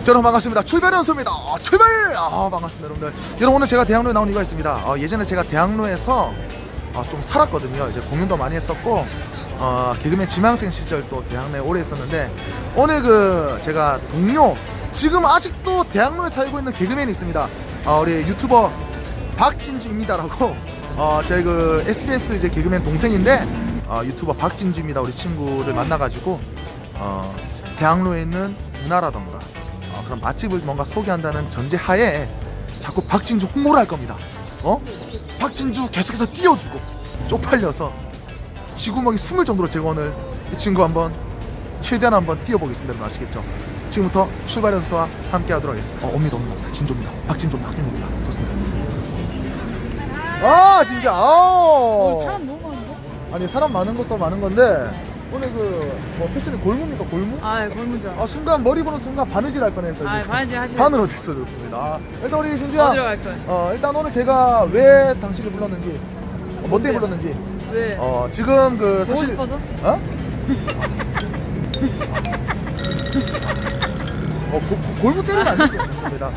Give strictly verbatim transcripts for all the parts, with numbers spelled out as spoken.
여러분 반갑습니다. 출발 연수입니다. 출발! 아 반갑습니다 여러분들. 여러분 오늘 제가 대학로에 나온 이유가 있습니다. 어, 예전에 제가 대학로에서 어, 좀 살았거든요. 이제 공연도 많이 했었고 어, 개그맨 지망생 시절 또 대학로에 오래 있었는데 오늘 그 제가 동료 지금 아직도 대학로에 살고 있는 개그맨이 있습니다. 어, 우리 유튜버 박진주입니다라고 어, 저희 그 에스비에스 이제 개그맨 동생인데 어, 유튜버 박진주입니다. 우리 친구를 만나가지고 어, 대학로에 있는 문화라던가 어, 그런 맛집을 뭔가 소개한다는 전제하에 자꾸 박진주 홍보를 할 겁니다. 어? 박진주 계속해서 띄워주고 쪽팔려서 지구멍이 숨을 정도로 제가 오늘 이 친구 한번 최대한 한번 띄워보겠습니다. 아시겠죠? 지금부터 출발 연수와 함께 하도록 하겠습니다. 어, 옵니다, 옵니다. 진조입니다. 박진조입니다. 박진조입니다. 좋습니다. 아, 진짜, 아우. 사람 너무 많은데? 아니, 사람 많은 것도 많은 건데, 오늘 그, 뭐, 패션이 골무입니까? 골무? 아, 골무죠. 아, 순간, 머리 보는 순간 바느질 할 뻔했어요. 아, 바느질 하시죠. 반으로 됐어, 좋습니다. 일단 우리 진주야. 어디로 갈 거야? 어, 일단 오늘 제가 왜 당신을 불렀는지, 어, 뭐 때문에 불렀는지. 왜? 어, 지금 그, 보고 사실. 싶어서? 어? 어, 고, 고, 골무 때리면 안 될 것 같습니다.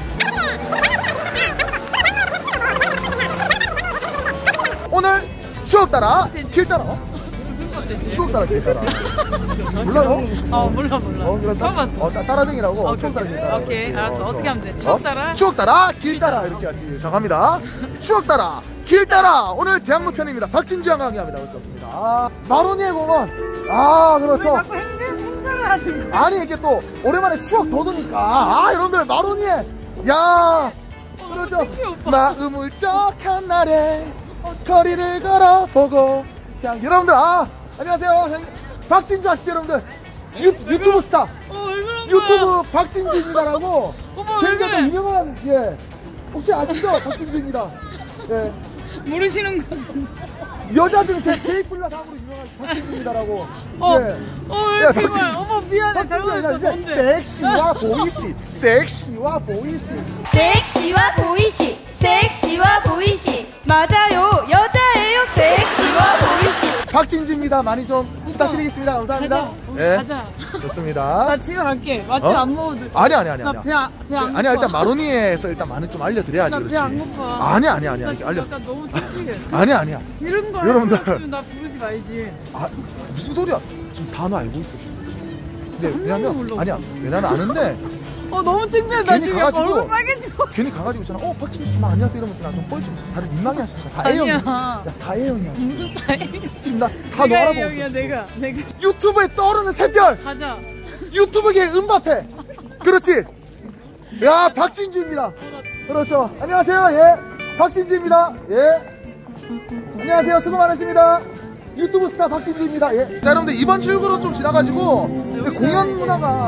오늘 추억 따라 길 따라. 무슨 건데? 추억 따라 길 따라. 몰라요? 어, 몰라 몰라. 어, 그래, 처음 봤어. 어, 따, 따라쟁이라고. 오케이, 추억 따라 길 따라. 오케이, 알았어. 어, 어떻게 어. 하면 돼? 추억 따라? 어? 추억 따라 길 따라 이렇게 하지. 자 갑니다. 추억 따라 길 따라. 오늘 대학로 편입니다. 박진주 양 강의합니다. 그렇습니다. 아, 마로니에 공원. 아 그렇죠. 왜 자꾸 행사, 행사를 하는 거야? 아니 이게 또 오랜만에 추억 돋으니까 아 여러분들 마로니에 야 그렇죠. 오빠. 마음 울적한 날에 거리를 걸어보고 그냥 여러분들 아 안녕하세요 박진주 아시죠 여러분들 유, 유튜브 스타 어, 왜 그런 유튜브 거야? 박진주입니다라고 오빠 왜 굉장히 그래? 유명한 예 혹시 아시죠 박진주입니다 예 모르시는 거 같은데. 여자들 제 제이플라 다음으로 유명한 박진주입니다라고 어, 예. 어, 야, 왜 정말? 박진주. 어머, 미안해. 잘못했어. 뭔데? 섹시와 보이시 섹시와 보이시 섹시와 보이시 섹시와 보이시 맞아요 여자예요 섹시와 보이시 박진주입니다. 많이 좀 부탁드리겠습니다. 감사합니다. 가자. 우리 예. 가자. 좋습니다. 나 집에 갈게. 맛집 어? 안 먹어도. 아니 아니 아니 아니. 나배안 배 안 고파. 아니야 일단 마로니에서 일단 많이 좀 알려드려야지. 나 그렇지. 배 안 고파. 아니 아니 아니 나 아니 지금 알려. 약간 너무 창피해. 아니 아니야. 이런 거 여러분들. 알려줬으면 나 부르지 말지. 아 무슨 소리야? 지금 단어 알고 있어. 근데 한 왜냐면 명도 몰라. 아니야 왜냐면 아는데 어 너무 창피해. 나 괜히 지금 약간 가가지고 얼굴 빨개지고. 괜히 가가지고 있잖아. 어 박진주 씨 안녕하세요 이러면서 나좀 뻘 좀 다들 민망해 하시잖아. 다 아니야. A형이야. 야 다 A형이야. 무슨 타임? 지금 나 다 너 내가 알아보고 A형이야 있어. 내가 내가. 유튜브에 떠오르는 샛별. 가자. 유튜브계 음바페. 그렇지. 야 박진주입니다. 그렇죠. 안녕하세요. 예. 박진주입니다. 예. 안녕하세요. 수고 많으십니다. 유튜브 스타 박진주입니다. 예. 자 여러분들 이번 출구로 좀 지나가지고 근데 공연 문화가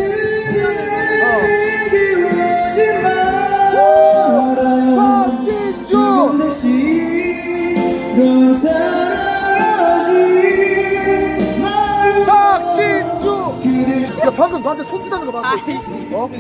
어. 박진주. 박진주. 야 방금 너한테 손짓하는 거 봤어? 아이씨. 어?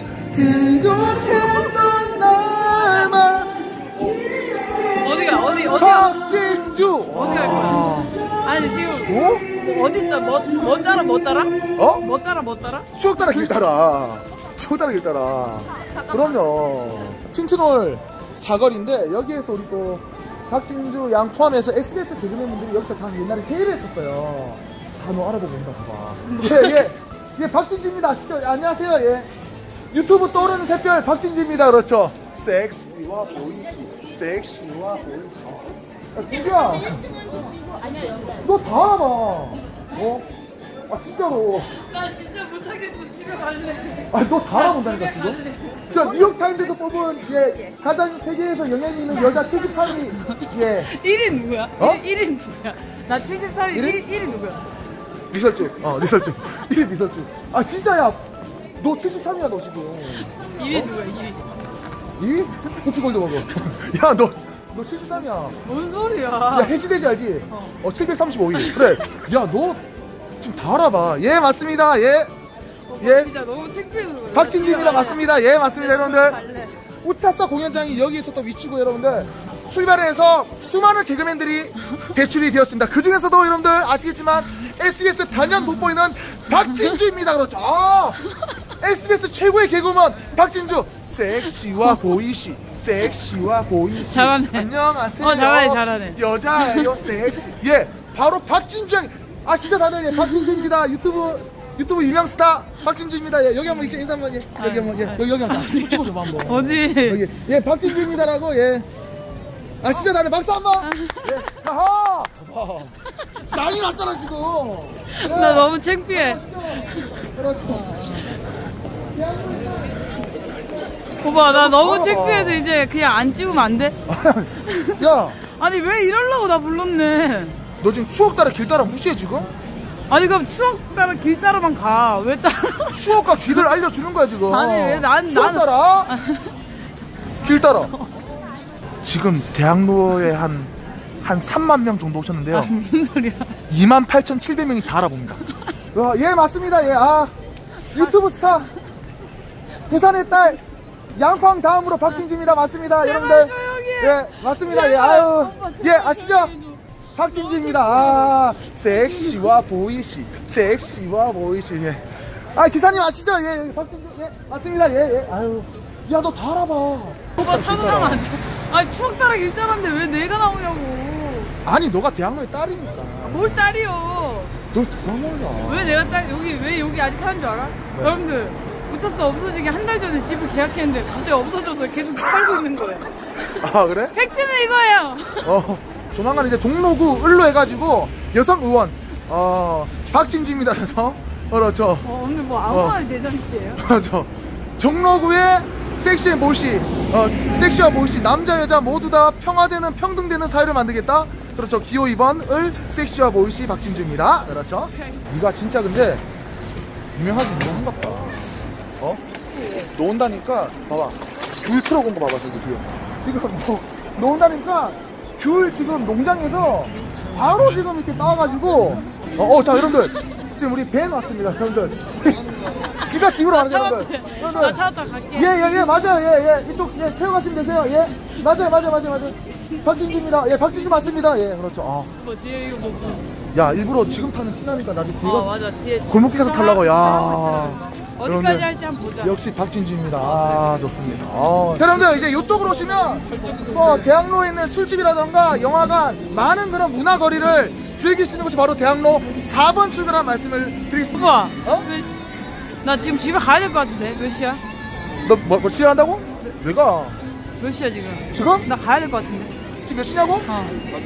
진족했던 날만 어디가 어디 어디가 박진주. 어디 갈 거야? 아니 지금 어? 어디 있다 뭐뭐 따라 뭐 따라? 어? 뭐 따라 뭐 따라? 추억 따라 길 따라. 추억 따라 길 따라. 그럼요. 틴트놀 사거리인데 여기에서 우리 또 박진주 양 포함해서 에스비에스 개그맨분들이 여기서 다 옛날에 회의를 했었어요. 단어 알아보고 온다 봐봐. 예, 예. 예, 박진주입니다. 아시죠? 예, 안녕하세요. 예. 유튜브 떠오르는 샛별 박진주입니다. 그렇죠. 섹시와 보이시. 섹시와 보이시. 야, 진주야. 너 다 알아봐. 어? 아, 진짜로. 나 진짜 못하겠어. 집에 갈래. 아, 너 다 알아본다니까, 지금? 저 뉴욕타임즈에서 뽑은, 예, 가장 세계에서 영향이 있는 여자 칠십삼 위, 예. 일 위 누구야? 어? 일 위 누구야? 나 칠십삼 위 일 위? 일 위, 일 위 누구야? 리설주. 어, 리설주. 일 위 리설주. 아, 진짜야. 너 칠십삼 위야, 너 지금. 이 위 누구야? 이 위. 이 위? 호프골드 먹어. 야, 너, 너 칠십삼 위야. 뭔 소리야? 야, 해지돼지 알지? 어. 어, 칠백삼십오 위. 그래. 야, 너 지금 다 알아봐. 예, 맞습니다. 예. 어, 예. 진짜 너무 창피해서 그래. 박진주입니다. 맞습니다. 예, 맞습니다, 여러분들. 갈래. 우차사 공연장이 여기 있었던 위치고 여러분들 출발을 해서 수많은 개그맨들이 배출이 되었습니다. 그 중에서도 여러분들 아시겠지만 에스비에스 단연 돋보이는 박진주입니다. 그렇죠. 아, 에스비에스 최고의 개그맨 박진주 섹시와 보이시 섹시와 보이시 잘하네. 안녕하세요. 어, 잘하네, 잘하네. 여자예요 섹시. 예 바로 박진주 아 진짜 다들 예, 박진주입니다. 유튜브 유튜브 유명 스타 박진주입니다. 예, 여기 한번 이렇게 인사 한번 예, 여기 한번 예, 여기 여기 한번 찍어줘봐 한번. 어디? 여기 예 박진주입니다라고 예 아시죠 다들 박수 한번. 예 하하 봐봐 난리 났잖아 지금. 예. 나 너무 창피해. 그렇죠. 오빠 나 너무 봐봐. 창피해서 이제 그냥 안 찍으면 안 돼? 야 아니 왜 이러려고 나 불렀네. 너 지금 추억 따라 길 따라 무시해 지금? 아니 그럼 추억 따라 길 따라만 가. 왜 따라? 추억과 길을 알려주는 거야 지금. 아니, 왜 난- 추억 나는- 따라 길 따라. 지금 대학로에 한, 한 삼만 명 정도 오셨는데요. 아, 무슨 소리야? 이만 팔천칠백 명이 다 알아봅니다. 와, 예 맞습니다. 예, 아 유튜브 스타 부산의 딸 양팡 다음으로 박진주입니다. 맞습니다. 여러분들. 조용히 해. 예 맞습니다. 예 제발. 아유 오빠, 예 아시죠? 박진주입니다. 아, 섹시와 보이시, 섹시와 보이시. 예. 아, 기사님 아시죠? 예, 박진주. 예, 맞습니다. 예, 예. 아유, 야, 너 다 알아봐. 오빠 찾아가면 안 돼. 아니 추억 따라 길 따라인데 왜 내가 나오냐고. 아니, 너가 대학로의 딸이니까. 뭘 딸이요? 너 누가 몰라? 왜 내가 딸 여기 왜 여기 아직 사는 줄 알아? 왜? 여러분들 붙였어 없어지기 한 달 전에 집을 계약했는데 갑자기 없어져서 계속 살고 있는 거예요. 아, 그래? 팩트는 이거예요. 어, 조만간 이제 종로구 을로 해가지고 여성 의원, 어, 박진주입니다. 그래서, 그렇죠. 어, 오늘 뭐 아무 어. 말 대잔치예요? 그렇죠. 종로구의 섹시의 모시, 어, 섹시와 모시, 남자 여자 모두 다 평화되는 평등되는 사회를 만들겠다. 그렇죠. 기호 이 번을 섹시와 모시 박진주입니다. 그렇죠. 네가 진짜 근데 유명하긴 유명한갑다. 어? 놓은다니까 봐봐. 귤 틀어본 거 봐봐 저기 뒤에. 지금 뭐 놓은다니까 귤 지금 농장에서 바로 지금 이렇게 나와가지고 어, 어, 자 여러분들 지금 우리 밴 왔습니다 여러분들. 지가 집으로 가는 여러분들. 나 찾았다 갈게. 예예예 예, 맞아요 예예 이쪽 예 세워 가시면 되세요 예 맞아요 맞아요 맞아요 맞아요 박진주입니다 예 박진주 맞습니다 예 그렇죠 아. 뭐 뒤에 이거 뭐. 야 일부러 지금 타는 티나니까 나중에 뒤에 어 가서 맞아 뒤에. 골목길 가서 타려고 야 어디까지 여러분들, 할지 한번 보자. 역시 박진주입니다. 아, 좋습니다. 아, 여러분들 이제 이쪽으로 오시면 뭐 대학로에 있는 술집이라던가 영화관 많은 그런 문화거리를 즐길 수 있는 곳이 바로 대학로 사 번 출구라는 말씀을 드리겠습니다. 오빠. 어? 왜- 나 지금 집에 가야 될 것 같은데 몇 시야? 너 뭐, 뭐 치료한다고? 왜 가? 몇 시야 지금? 지금? 나 가야 될 것 같은데. 지금 몇 시냐고? 어.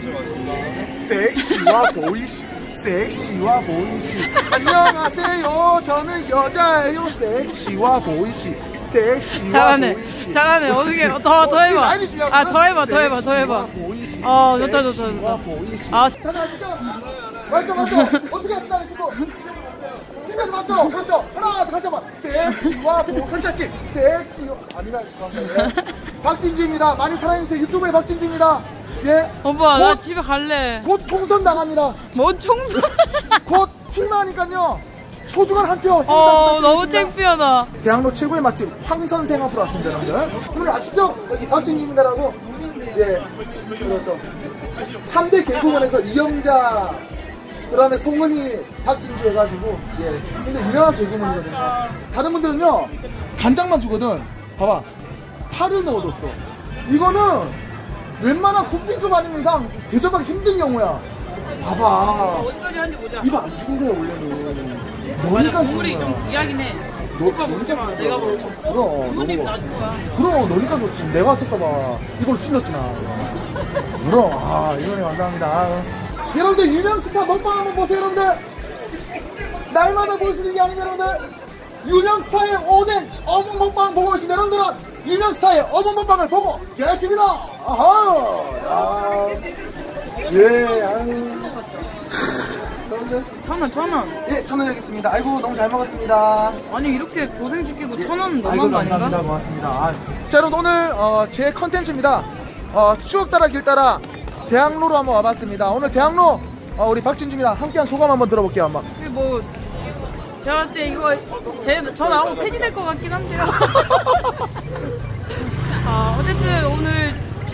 섹시와 보이시 섹시와 보이시 안녕하세요 저는 여자예요 섹시와 보이시 섹시와 잘하네. 보이시 잘하네. 어떻게 더 더 해봐. 라인이 중요하구나. 아 더 해봐 더 해봐 더 해봐. 섹시와 보이시, 어, 좋다, 좋다, 섹시와 좋다. 보이시. 아. 다들 아시죠? 맞죠 맞죠 어떻게 하시나요 친구 팀에서 맞죠 맞죠 하나 둘 다시 한번 섹시와 보이시 괜찮지 섹시와 아니면 박진주입니다 많이 사랑해주세요 유튜브에 박진주입니다 예 오빠 나 곧- 집에 갈래. 곧 총선 나갑니다 뭔 총선? 곧 출마하니까요 소중한 한 표. 어 너무 창피하다. 대학로 최고의 맛집 황선생 앞으로 왔습니다 여러분들. 오늘 아시죠? 여기 박진주입니다라고. 예 그렇죠. 삼 대 개그맨에서 이영자 그 다음에 송은이 박진주 해가지고 예 근데 유명한 개그맨이거든요. 다른 분들은요 간장만 주거든. 봐봐 파를 넣어줬어. 이거는 웬만한 국빈급 아니면 이상 대접하기 힘든 경우야. 봐봐 어디까지 하는지 보자. 이거 안 죽은 거야 원래는. 맞아 너니까 국물이 죽은 좀 거야. 이야긴 해. 너- 오빠 먹지 마. 내가 먹어. 그럼 부모님 너무 놔줄 거야. 그럼 너니까 좋지. 내가 썼어봐. 이걸로 찔렀지 나. 그럼 아 이번에 감사합니다. 아. 여러분들 유명 스타 먹방 한번 보세요 여러분들. 날마다 볼 수 있는 게 아닙니다 여러분들. 유명 스타의 오뎅 어묵 먹방 보고 계신 여러분들은 유명 스타의 어묵 먹방을 보고 계십니다. 아하. 아. 예. 아유. 여러분들 천 원, 천 원. 예 천원 하겠습니다. 아이고 너무 잘 먹었습니다. 아니 이렇게 고생시키고 예. 천 원은 아이고, 너무한 거 감사합니다. 아닌가? 고맙습니다. 아, 자, 여러분 오늘 어, 제 컨텐츠입니다. 어, 추억 따라 길 따라 대학로로 한번 와봤습니다. 오늘 대학로 어, 우리 박진주입니다. 함께한 소감 한번 들어볼게요. 한번. 근데 뭐 제가 봤을 때 이거 제, 저 나오고 폐지될 것 같긴 한데요. 아, 어쨌든 오늘 추,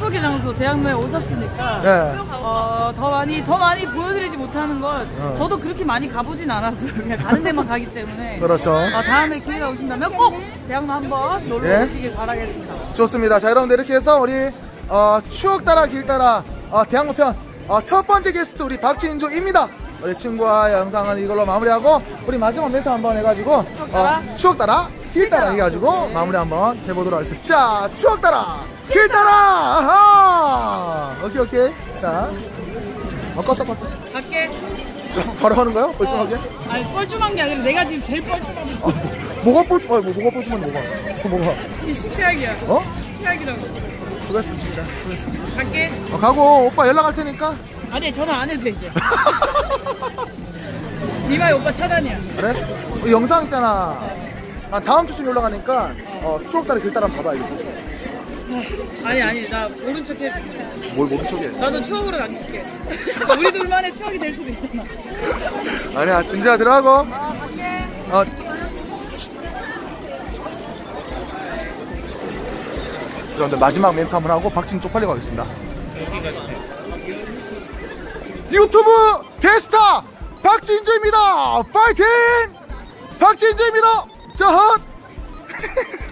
추억의 장소 대학로에 오셨으니까 네. 어, 더 많이 더 많이 보여드리지 못하는 건 어. 저도 그렇게 많이 가보진 않았어요. 그냥 가는 데만 가기 때문에. 그렇죠. 어, 다음에 기회가 오신다면 꼭 대학로 한번 놀러 예. 오시길 바라겠습니다. 좋습니다. 자, 여러분들 이렇게 해서 우리 어, 추억 따라 길 따라 어, 대학로 편 어, 첫 번째 게스트 우리 박진주입니다. 우리 친구와 영상은 이걸로 마무리하고 우리 마지막 멘트 한번 해가지고 추억 따라? 어, 추억 따라 길 따라 해가지고 마무리 한번 해보도록 하겠습니다. 자, 추억 따라 길 따라. 아하! 오케이 오케이. 자, 어, 껐어 껐어. 갈게. 바로 하는 거요? 뻘쭘하게? 어, 아니 뻘쭘한 게 아니라 내가 지금 제일 뻘쭘한 어, 뭐, 뭐가 뻘쭘? 아, 뭐, 뭐가 뻘쭘한 뭐가? 어, 뭐가? 게 최악이야. 어? 최악이라고. 수고했습니다. 수고했습니다. 갈게. 어, 가고 오빠 연락할 테니까. 아니 전화 안 해도 돼 이제. 니마이 오빠 차단이야. 그래? 어, 영상 있잖아. 아, 다음 주쯤 올라가니까 어, 추억 따라 길 따라 한번 봐봐 이거. 아니 아니 나 모른 척 해. 뭘 모른 척해? 나도 추억으로 남길게. 우리 둘만의 추억이 될 수도 있잖아. 아니야, 진지하 들어가고. 어 갈게. 어. 여러분들 마지막 멘트 한번 하고 박진 쪽팔리고 가겠습니다. 유튜브 대스타 박진주입니다. 파이팅! 박진주입니다. 자, 헛!